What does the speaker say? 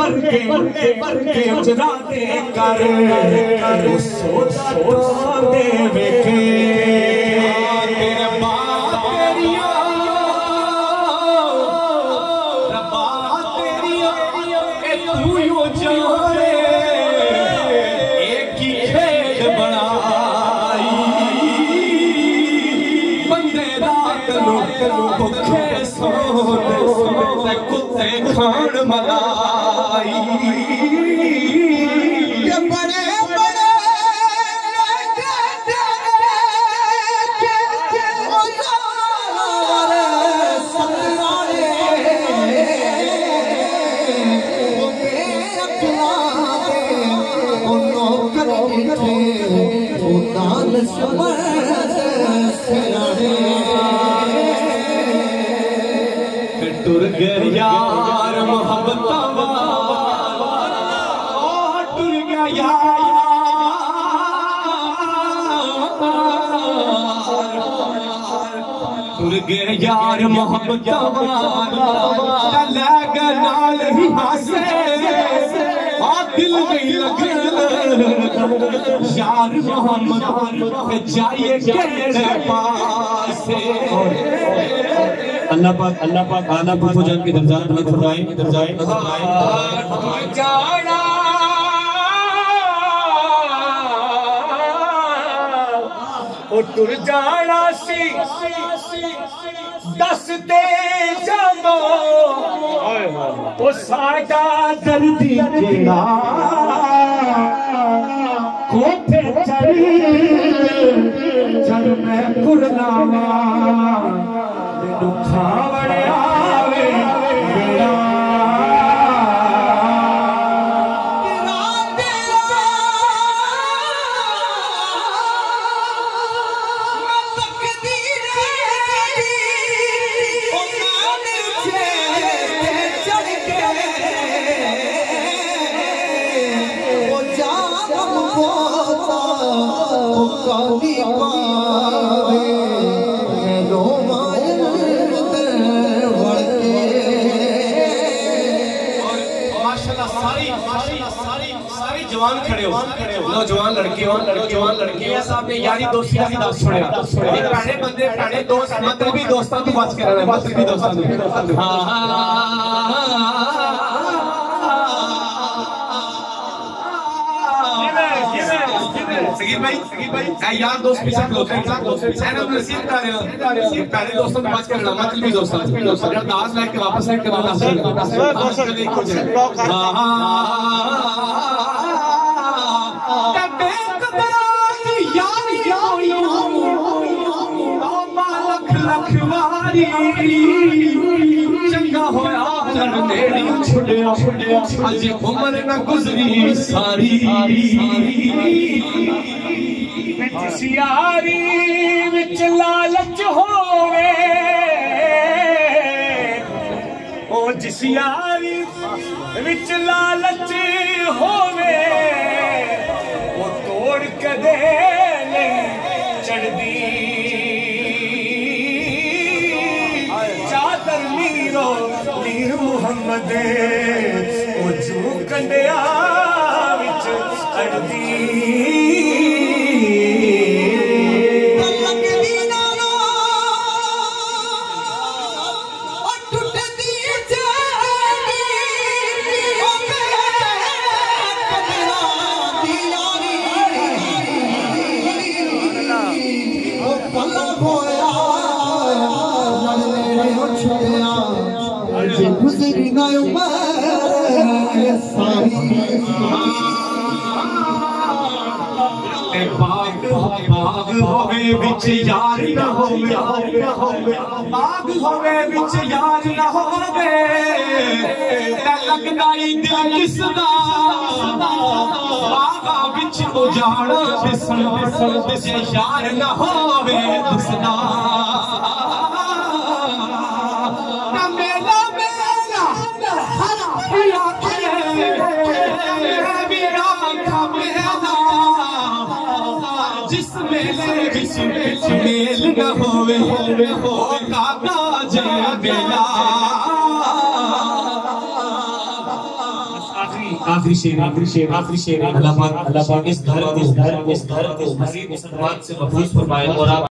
के उजरा दे कर सोचा दे वेखे तेरे बात तेरिया रब्बा तेरिया ए तू यो जाने एक ही खेल बनाई बंदे रात लो भुखे सोते कुत्ते खान मलाई टुर गए यार मोहब्बत टुर गया यार टुर गए यार मोहब्बत नाल ही हासे दिल नहीं लगे यार मोहम्मद जाइए केड़े पासे अल्लाह पाक आला फूफो जान के दर्जात बुलंद फरमाए जाना ओ टुर जाना सी दस दे जानो ओ साडा दर्दी जेड़ा कोठे चढ़ी चढ़ मैं पुरनावा खावड़ आवे बेड़ा जवान खड़े हो नौजवान लड़के साहब ने यारी दोस्ती का दस छोड़ेगा पहले बंदे पहले दोस्त मतलबी दोस्तों की बात कर रहे हैं मतलबी दोस्तों सगीर भाई यार दोस्त पीछे खलोते हैं नसीब कर रहे हो पहले दोस्तों की बात कर रहे हैं मतलबी दोस्तों दास लेके वापस लेके चंगा होया छुड़िया अज उम्र न गुजरी सारी सियारी विच लालच होवे ओ जिस यारी विच लालच होवे वो तोड़ के दे चढ़दी मीर मुहम्मद ओ जू कंडिया विच अड़दी गुजरी ना बाग होवे विच यार ना होवे बाग होवे विच यार ना होवे लगदा ही दिल किसदा बागा विच उजाड़ दिसना यार ना होवे दिसना मेल न होवे हो काका जय बेला आखिरी शेर अल्लाह पाक इस घर को मजीद मुसलमान से महफूज फरमाए और आप